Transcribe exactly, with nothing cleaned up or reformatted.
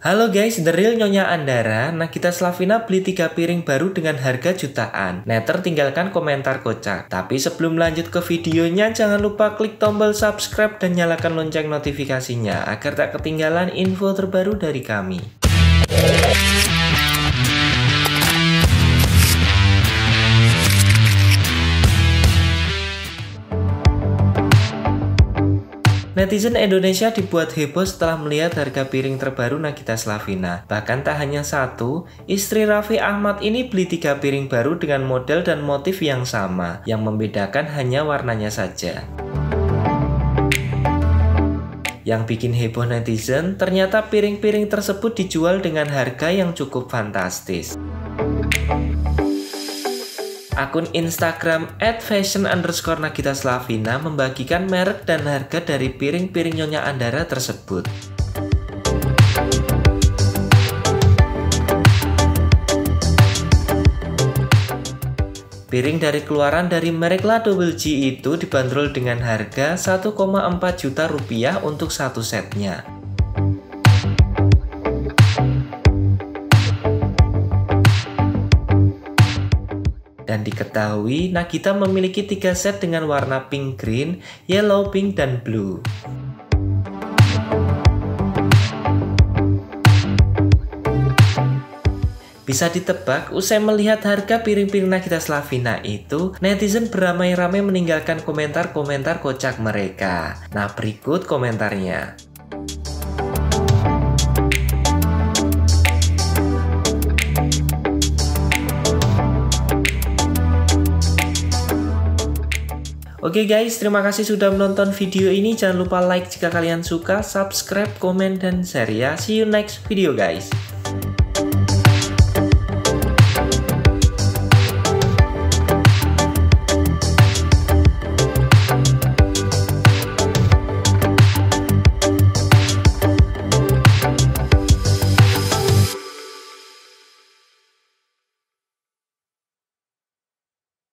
Halo guys, The Real Nyonya Andara. Nagita Slavina beli tiga piring baru dengan harga jutaan. Netter tinggalkan komentar kocak. Tapi sebelum lanjut ke videonya, jangan lupa klik tombol subscribe dan nyalakan lonceng notifikasinya agar tak ketinggalan info terbaru dari kami. Netizen Indonesia dibuat heboh setelah melihat harga piring terbaru Nagita Slavina. Bahkan tak hanya satu, istri Raffi Ahmad ini beli tiga piring baru dengan model dan motif yang sama. Yang membedakan hanya warnanya saja. Yang bikin heboh netizen, ternyata piring-piring tersebut dijual dengan harga yang cukup fantastis. Akun Instagram at fashion underscore Nagita Slavina membagikan merek dan harga dari piring-piring Nyonya Andara tersebut. Piring dari keluaran dari merek La Double G itu dibanderol dengan harga satu koma empat juta rupiah untuk satu setnya. Dan diketahui Nagita memiliki tiga set dengan warna pink green, yellow pink, dan blue. Bisa ditebak, usai melihat harga piring-piring Nagita Slavina itu, netizen beramai-ramai meninggalkan komentar-komentar kocak mereka. Nah, berikut komentarnya. Oke guys, terima kasih sudah menonton video ini. Jangan lupa like jika kalian suka, subscribe, komen, dan share ya. See you next video guys.